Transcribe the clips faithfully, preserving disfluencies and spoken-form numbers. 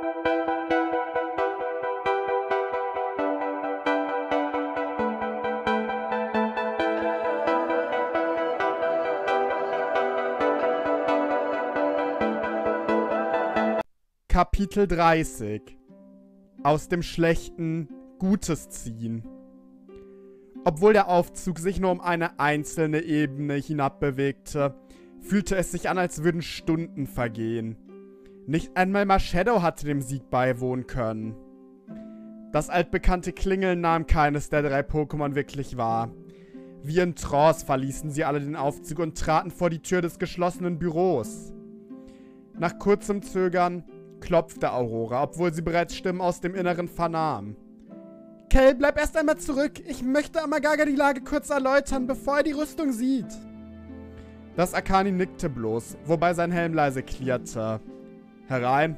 Kapitel dreißig. Aus dem Schlechten Gutes ziehen. Obwohl der Aufzug sich nur um eine einzelne Ebene hinabbewegte, fühlte es sich an, als würden Stunden vergehen. Nicht einmal Marshadow hatte dem Sieg beiwohnen können. Das altbekannte Klingeln nahm keines der drei Pokémon wirklich wahr. Wie in Trance verließen sie alle den Aufzug und traten vor die Tür des geschlossenen Büros. Nach kurzem Zögern klopfte Aurora, obwohl sie bereits Stimmen aus dem Inneren vernahm. Kel, bleib erst einmal zurück. Ich möchte Amagaga die Lage kurz erläutern, bevor er die Rüstung sieht. Das Akani nickte bloß, wobei sein Helm leise klirrte. Herein.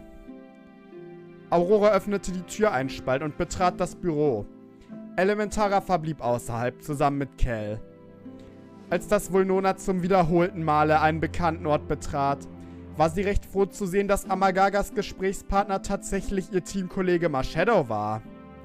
Aurora öffnete die Tür einen Spalt und betrat das Büro. Elementara verblieb außerhalb, zusammen mit Kel. Als das Vulnona zum wiederholten Male einen bekannten Ort betrat, war sie recht froh zu sehen, dass Amagagas Gesprächspartner tatsächlich ihr Teamkollege Marshadow war.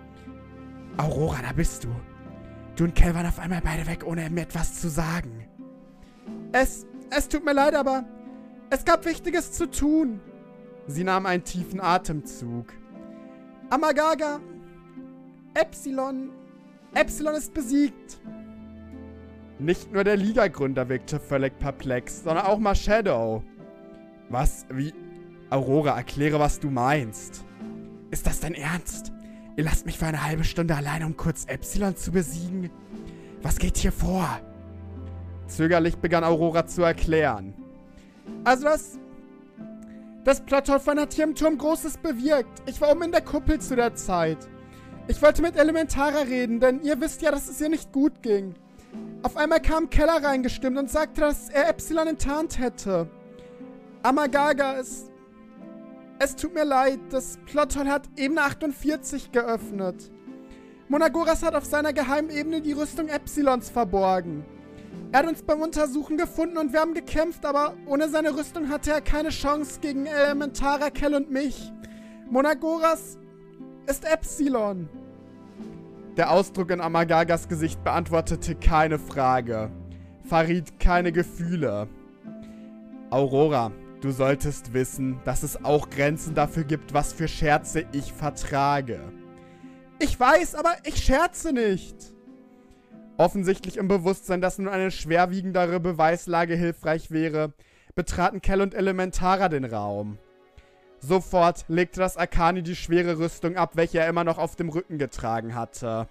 Aurora, da bist du. Du und Kel waren auf einmal beide weg, ohne mir etwas zu sagen. Es, es tut mir leid, aber es gab Wichtiges zu tun. Sie nahm einen tiefen Atemzug. Amagaga, Epsilon, Epsilon ist besiegt. Nicht nur der Liga-Gründer wirkte völlig perplex, sondern auch Marshadow. Was? Wie? Aurora, erkläre, was du meinst. Ist das dein Ernst? Ihr lasst mich für eine halbe Stunde alleine, um kurz Epsilon zu besiegen? Was geht hier vor? Zögerlich begann Aurora zu erklären. Also das... Das Plotthole von hat hier im Turm Großes bewirkt. Ich war oben in der Kuppel zu der Zeit. Ich wollte mit Elementara reden, denn ihr wisst ja, dass es ihr nicht gut ging. Auf einmal kam Keller reingestimmt und sagte, dass er Epsilon enttarnt hätte. Amagaga, es... Es tut mir leid, das Plotthole hat Ebene achtundvierzig geöffnet. Monagoras hat auf seiner geheimen Ebene die Rüstung Epsilons verborgen. Er hat uns beim Untersuchen gefunden und wir haben gekämpft, aber ohne seine Rüstung hatte er keine Chance gegen Elementara, Kel und mich. Monagoras ist Epsilon. Der Ausdruck in Amagagas Gesicht beantwortete keine Frage, verriet keine Gefühle. Aurora, du solltest wissen, dass es auch Grenzen dafür gibt, was für Scherze ich vertrage. Ich weiß, aber ich scherze nicht. Offensichtlich im Bewusstsein, dass nun eine schwerwiegendere Beweislage hilfreich wäre, betraten Kel und Elementara den Raum. Sofort legte das Akani die schwere Rüstung ab, welche er immer noch auf dem Rücken getragen hatte.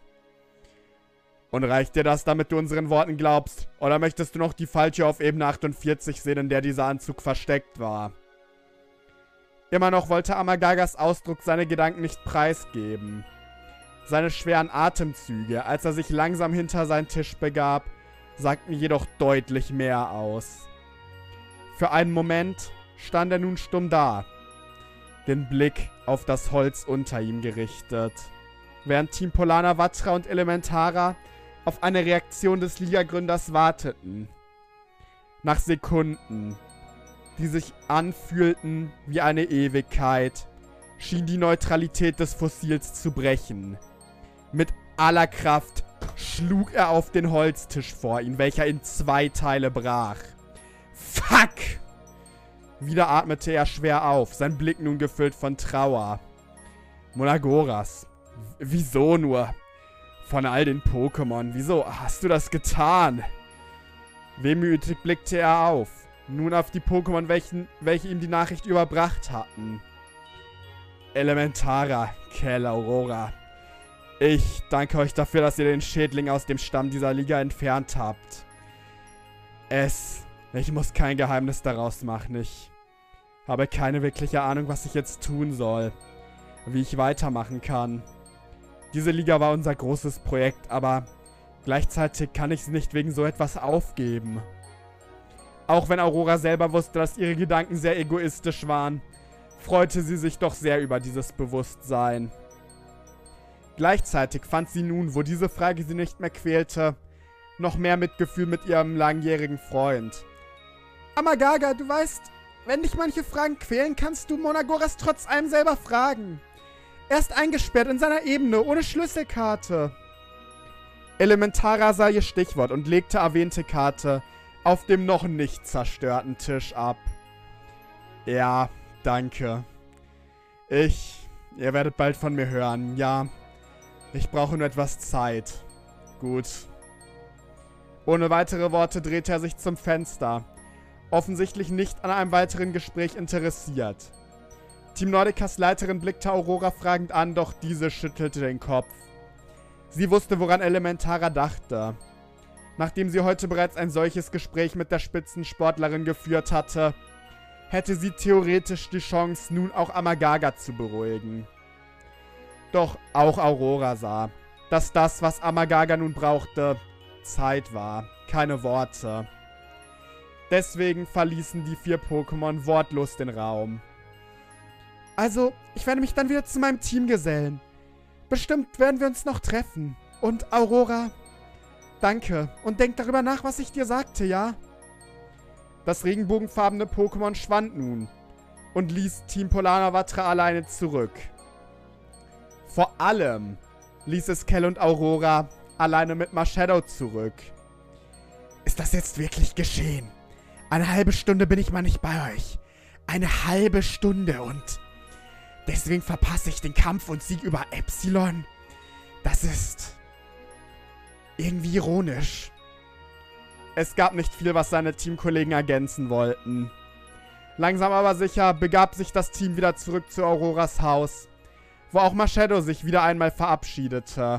Und reicht dir das, damit du unseren Worten glaubst? Oder möchtest du noch die Falltür auf Ebene achtundvierzig sehen, in der dieser Anzug versteckt war? Immer noch wollte Amagagas Ausdruck seine Gedanken nicht preisgeben. Seine schweren Atemzüge, als er sich langsam hinter seinen Tisch begab, sagten jedoch deutlich mehr aus. Für einen Moment stand er nun stumm da, den Blick auf das Holz unter ihm gerichtet, während Team Polana, Vatra und Elementara auf eine Reaktion des Liga-Gründers warteten. Nach Sekunden, die sich anfühlten wie eine Ewigkeit, schien die Neutralität des Fossils zu brechen. Mit aller Kraft schlug er auf den Holztisch vor ihn, welcher in zwei Teile brach. Fuck! Wieder atmete er schwer auf, sein Blick nun gefüllt von Trauer. Monagoras, wieso nur? Von all den Pokémon, wieso hast du das getan? Wehmütig blickte er auf, nun auf die Pokémon, welchen, welche ihm die Nachricht überbracht hatten. Elementara, Kel, Aurora. Ich danke euch dafür, dass ihr den Schädling aus dem Stamm dieser Liga entfernt habt. Es... Ich muss kein Geheimnis daraus machen. Ich habe keine wirkliche Ahnung, was ich jetzt tun soll. Wie ich weitermachen kann. Diese Liga war unser großes Projekt, aber gleichzeitig kann ich sie nicht wegen so etwas aufgeben. Auch wenn Aurora selber wusste, dass ihre Gedanken sehr egoistisch waren, freute sie sich doch sehr über dieses Bewusstsein. Gleichzeitig fand sie nun, wo diese Frage sie nicht mehr quälte, noch mehr Mitgefühl mit ihrem langjährigen Freund. Amagaga, du weißt, wenn dich manche Fragen quälen, kannst du Monagoras trotz allem selber fragen. Er ist eingesperrt in seiner Ebene, ohne Schlüsselkarte. Elementara sah ihr Stichwort und legte erwähnte Karte auf dem noch nicht zerstörten Tisch ab. Ja, danke. Ich... Ihr werdet bald von mir hören, ja. Ich brauche nur etwas Zeit. Gut. Ohne weitere Worte drehte er sich zum Fenster. Offensichtlich nicht an einem weiteren Gespräch interessiert. Team Nordicas Leiterin blickte Aurora fragend an, doch diese schüttelte den Kopf. Sie wusste, woran Elementara dachte. Nachdem sie heute bereits ein solches Gespräch mit der Spitzensportlerin geführt hatte, hätte sie theoretisch die Chance, nun auch Amagaga zu beruhigen. Doch auch Aurora sah, dass das, was Amagaga nun brauchte, Zeit war, keine Worte. Deswegen verließen die vier Pokémon wortlos den Raum. Also, ich werde mich dann wieder zu meinem Team gesellen. Bestimmt werden wir uns noch treffen. Und Aurora, danke. Und denk darüber nach, was ich dir sagte, ja? Das regenbogenfarbene Pokémon schwand nun und ließ Team Polanavatra alleine zurück. Vor allem ließ es Kel und Aurora alleine mit Marshadow zurück. Ist das jetzt wirklich geschehen? Eine halbe Stunde bin ich mal nicht bei euch. Eine halbe Stunde und deswegen verpasse ich den Kampf und Sieg über Epsilon. Das ist irgendwie ironisch. Es gab nicht viel, was seine Teamkollegen ergänzen wollten. Langsam aber sicher begab sich das Team wieder zurück zu Auroras Haus, wo auch Marshadow sich wieder einmal verabschiedete.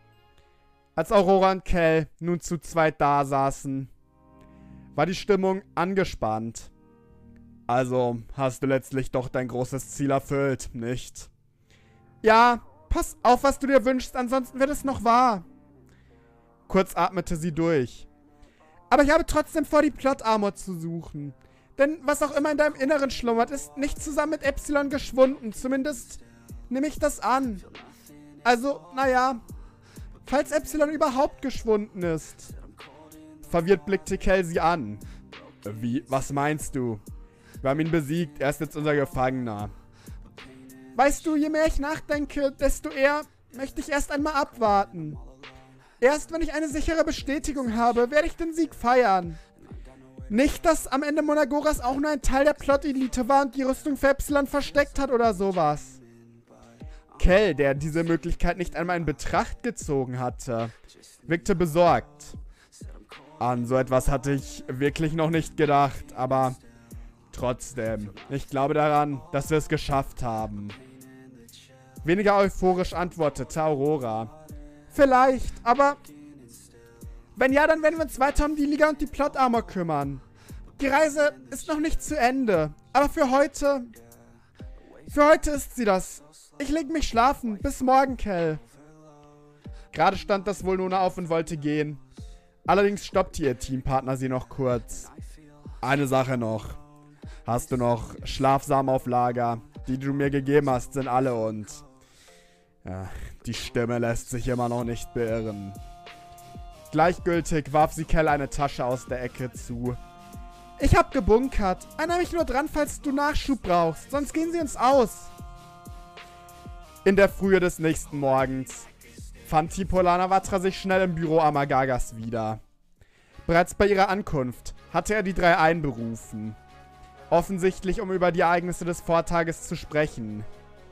Als Aurora und Kel nun zu zweit da saßen, war die Stimmung angespannt. Also hast du letztlich doch dein großes Ziel erfüllt, nicht? Ja, pass auf, was du dir wünschst, ansonsten wird es noch wahr. Kurz atmete sie durch. Aber ich habe trotzdem vor, die Plot-Armor zu suchen. Denn was auch immer in deinem Inneren schlummert, ist nicht zusammen mit Epsilon geschwunden. Zumindest nehme ich das an. Also, naja, falls Epsilon überhaupt geschwunden ist. Verwirrt blickte Kel sie an. Wie, was meinst du? Wir haben ihn besiegt, er ist jetzt unser Gefangener. Weißt du, je mehr ich nachdenke, desto eher möchte ich erst einmal abwarten. Erst wenn ich eine sichere Bestätigung habe, werde ich den Sieg feiern. Nicht, dass am Ende Monagoras auch nur ein Teil der Plot-Elite war und die Rüstung für Epsilon versteckt hat oder sowas. Kel, der diese Möglichkeit nicht einmal in Betracht gezogen hatte, wirkte besorgt. An so etwas hatte ich wirklich noch nicht gedacht, aber trotzdem, ich glaube daran, dass wir es geschafft haben. Weniger euphorisch antwortete Aurora. Vielleicht, aber wenn ja, dann werden wir uns weiter um die Liga und die Plot-Armor kümmern. Die Reise ist noch nicht zu Ende, aber für heute, für heute ist sie das. Ich leg mich schlafen. Bis morgen, Kel. Gerade stand das Volnona auf und wollte gehen. Allerdings stoppte ihr Teampartner sie noch kurz. Eine Sache noch. Hast du noch Schlafsamen auf Lager? Die, die du mir gegeben hast, sind alle und... Ja, die Stimme lässt sich immer noch nicht beirren. Gleichgültig warf sie Kel eine Tasche aus der Ecke zu. Ich hab gebunkert. Erinnere mich nur dran, falls du Nachschub brauchst. Sonst gehen sie uns aus. In der Frühe des nächsten Morgens fand Team Polanavatra sich schnell im Büro Amagagas wieder. Bereits bei ihrer Ankunft hatte er die drei einberufen. Offensichtlich, um über die Ereignisse des Vortages zu sprechen.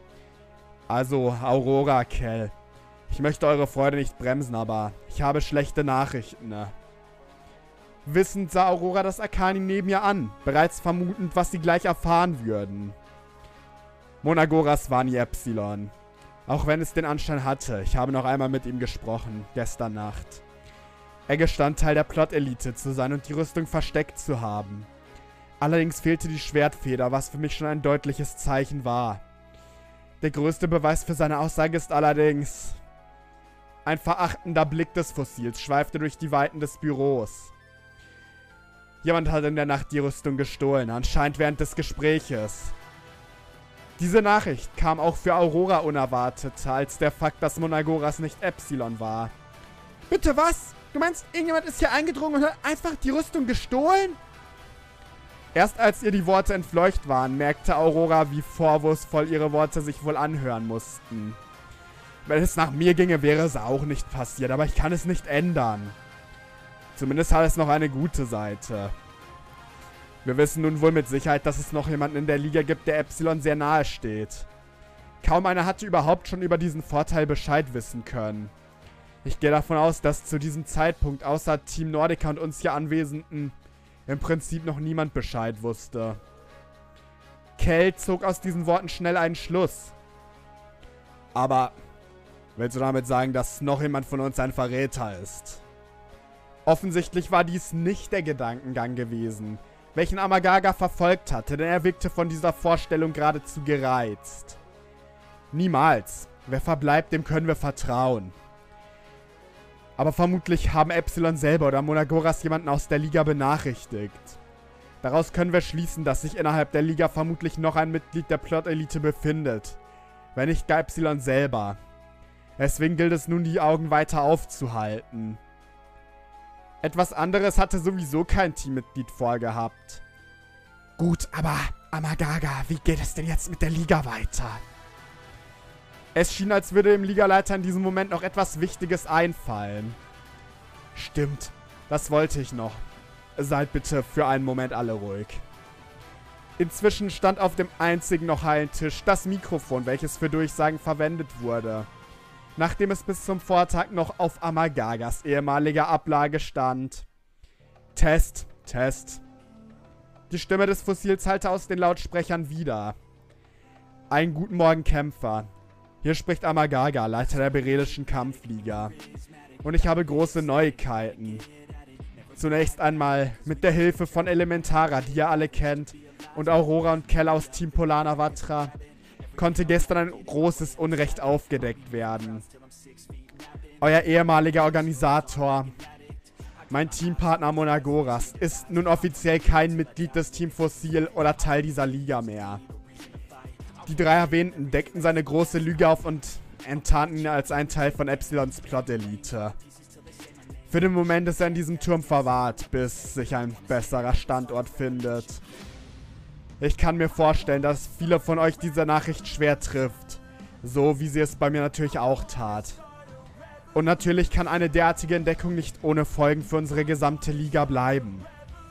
Also, Aurora, Kel. Ich möchte eure Freude nicht bremsen, aber ich habe schlechte Nachrichten. Ne? Wissend sah Aurora das Akani neben ihr an, bereits vermutend, was sie gleich erfahren würden. Monagoras war nie Epsilon. Auch wenn es den Anschein hatte, ich habe noch einmal mit ihm gesprochen, gestern Nacht. Er gestand, Teil der Plot-Elite zu sein und die Rüstung versteckt zu haben. Allerdings fehlte die Schwertfeder, was für mich schon ein deutliches Zeichen war. Der größte Beweis für seine Aussage ist allerdings... Ein verachtender Blick des Fossils schweifte durch die Weiten des Büros. Jemand hat in der Nacht die Rüstung gestohlen, anscheinend während des Gespräches. Diese Nachricht kam auch für Aurora unerwartet, als der Fakt, dass Monagoras nicht Epsilon war. Bitte was? Du meinst, irgendjemand ist hier eingedrungen und hat einfach die Rüstung gestohlen? Erst als ihr die Worte entfleucht waren, merkte Aurora, wie vorwurfsvoll ihre Worte sich wohl anhören mussten. Wenn es nach mir ginge, wäre es auch nicht passiert, aber ich kann es nicht ändern. Zumindest hat es noch eine gute Seite. Wir wissen nun wohl mit Sicherheit, dass es noch jemanden in der Liga gibt, der Epsilon sehr nahe steht. Kaum einer hatte überhaupt schon über diesen Vorteil Bescheid wissen können. Ich gehe davon aus, dass zu diesem Zeitpunkt außer Team Nordica und uns hier Anwesenden im Prinzip noch niemand Bescheid wusste. Kel zog aus diesen Worten schnell einen Schluss. Aber willst du damit sagen, dass noch jemand von uns ein Verräter ist? Offensichtlich war dies nicht der Gedankengang gewesen, welchen Amagaga verfolgt hatte, denn er wirkte von dieser Vorstellung geradezu gereizt. Niemals. Wer verbleibt, dem können wir vertrauen. Aber vermutlich haben Epsilon selber oder Monagoras jemanden aus der Liga benachrichtigt. Daraus können wir schließen, dass sich innerhalb der Liga vermutlich noch ein Mitglied der Plot-Elite befindet. Wenn nicht gar Epsilon selber. Deswegen gilt es nun, die Augen weiter aufzuhalten. Etwas anderes hatte sowieso kein Teammitglied vorgehabt. Gut, aber Amagaga, wie geht es denn jetzt mit der Liga weiter? Es schien, als würde dem Ligaleiter in diesem Moment noch etwas Wichtiges einfallen. Stimmt, das wollte ich noch. Seid bitte für einen Moment alle ruhig. Inzwischen stand auf dem einzigen noch heilen Tisch das Mikrofon, welches für Durchsagen verwendet wurde. Nachdem es bis zum Vortag noch auf Amagagas ehemaliger Ablage stand. Test, Test. Die Stimme des Fossils hallte aus den Lautsprechern wieder. Einen guten Morgen, Kämpfer. Hier spricht Amagaga, Leiter der Berelischen Kampfliga. Und ich habe große Neuigkeiten. Zunächst einmal mit der Hilfe von Elementara, die ihr alle kennt, und Aurora und Kel aus Team Polanavatra, konnte gestern ein großes Unrecht aufgedeckt werden. Euer ehemaliger Organisator, mein Teampartner Monagoras, ist nun offiziell kein Mitglied des Team Fossil oder Teil dieser Liga mehr. Die drei Erwähnten deckten seine große Lüge auf und enttarnten ihn als ein Teil von Epsilons Plot-Elite. Für den Moment ist er in diesem Turm verwahrt, bis sich ein besserer Standort findet. Ich kann mir vorstellen, dass viele von euch diese Nachricht schwer trifft. So wie sie es bei mir natürlich auch tat. Und natürlich kann eine derartige Entdeckung nicht ohne Folgen für unsere gesamte Liga bleiben.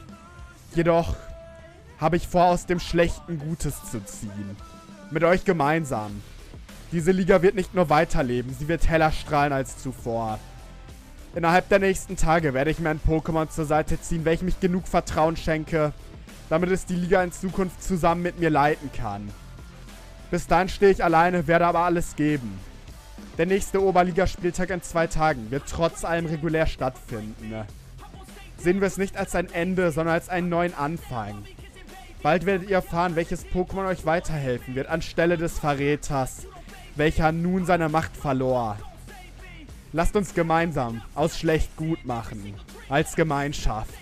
Jedoch habe ich vor, aus dem Schlechten Gutes zu ziehen. Mit euch gemeinsam. Diese Liga wird nicht nur weiterleben, sie wird heller strahlen als zuvor. Innerhalb der nächsten Tage werde ich mir ein Pokémon zur Seite ziehen, welchem ich genug Vertrauen schenke, damit es die Liga in Zukunft zusammen mit mir leiten kann. Bis dahin stehe ich alleine, werde aber alles geben. Der nächste Oberligaspieltag in zwei Tagen wird trotz allem regulär stattfinden. Sehen wir es nicht als ein Ende, sondern als einen neuen Anfang. Bald werdet ihr erfahren, welches Pokémon euch weiterhelfen wird, anstelle des Verräters, welcher nun seine Macht verlor. Lasst uns gemeinsam aus schlecht gut machen, als Gemeinschaft.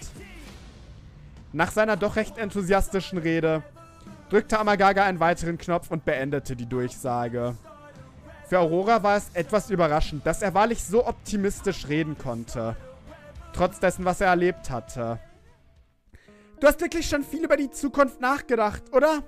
Nach seiner doch recht enthusiastischen Rede drückte Amagaga einen weiteren Knopf und beendete die Durchsage. Für Aurora war es etwas überraschend, dass er wahrlich so optimistisch reden konnte. Trotz dessen, was er erlebt hatte. Du hast wirklich schon viel über die Zukunft nachgedacht, oder?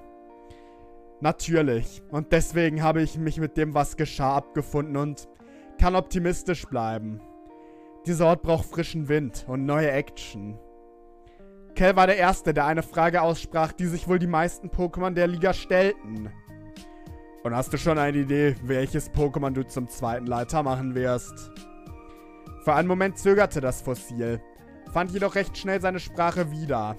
Natürlich. Und deswegen habe ich mich mit dem, was geschah, abgefunden und kann optimistisch bleiben. Dieser Ort braucht frischen Wind und neue Action. Kel war der Erste, der eine Frage aussprach, die sich wohl die meisten Pokémon der Liga stellten. Und hast du schon eine Idee, welches Pokémon du zum zweiten Leiter machen wirst? Für einen Moment zögerte das Fossil, fand jedoch recht schnell seine Sprache wieder.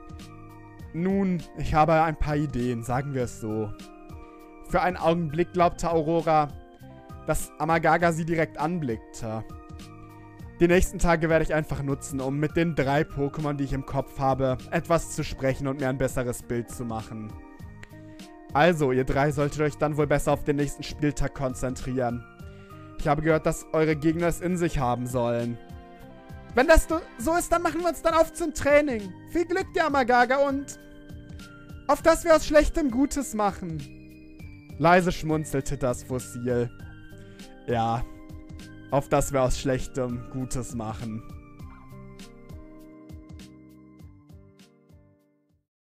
Nun, ich habe ein paar Ideen, sagen wir es so. Für einen Augenblick glaubte Aurora, dass Amagaga sie direkt anblickte. Die nächsten Tage werde ich einfach nutzen, um mit den drei Pokémon, die ich im Kopf habe, etwas zu sprechen und mir ein besseres Bild zu machen. Also, ihr drei solltet euch dann wohl besser auf den nächsten Spieltag konzentrieren. Ich habe gehört, dass eure Gegner es in sich haben sollen. Wenn das so ist, dann machen wir uns dann auf zum Training. Viel Glück dir, Amagaga, und auf dass wir aus Schlechtem Gutes machen. Leise schmunzelte das Fossil. Ja, auf dass wir aus Schlechtem Gutes machen.